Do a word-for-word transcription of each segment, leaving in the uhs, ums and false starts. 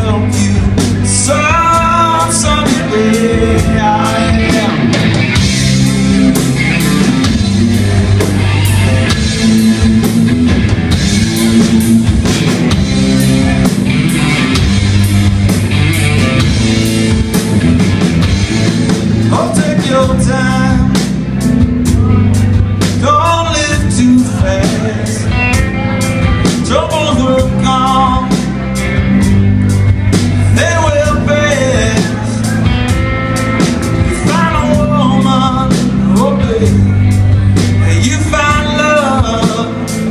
help you some sunny day. I am. Oh, take your time. Don't live too fast. Troubles will come, they will pass. You find a woman, oh baby, and you find love.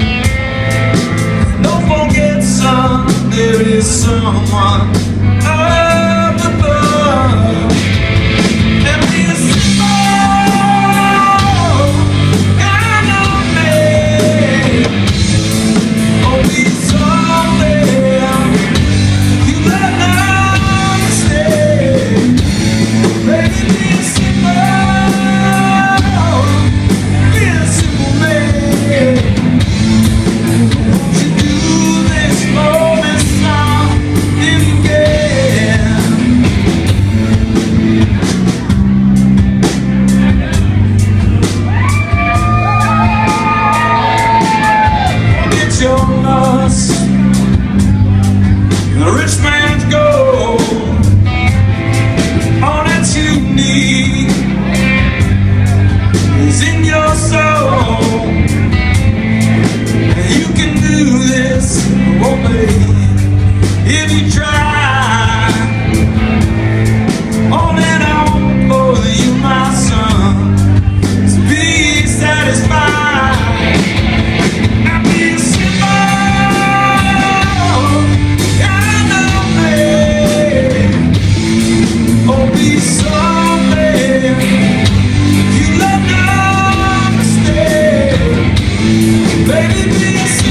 Don't forget, son, there is someone up above. And be a simple kind of man. Oh, be something you let understand. Baby, be a simple, be a simple man. Won't you do this for me, son, if you can? Get your nuts, the rich man's gold. All that you need is in your soul. And you can do this, oh baby, if you try. All that I want for you, my son, is be satisfied. And be a simple kind of man. Oh, be something you love to understand. Baby, be a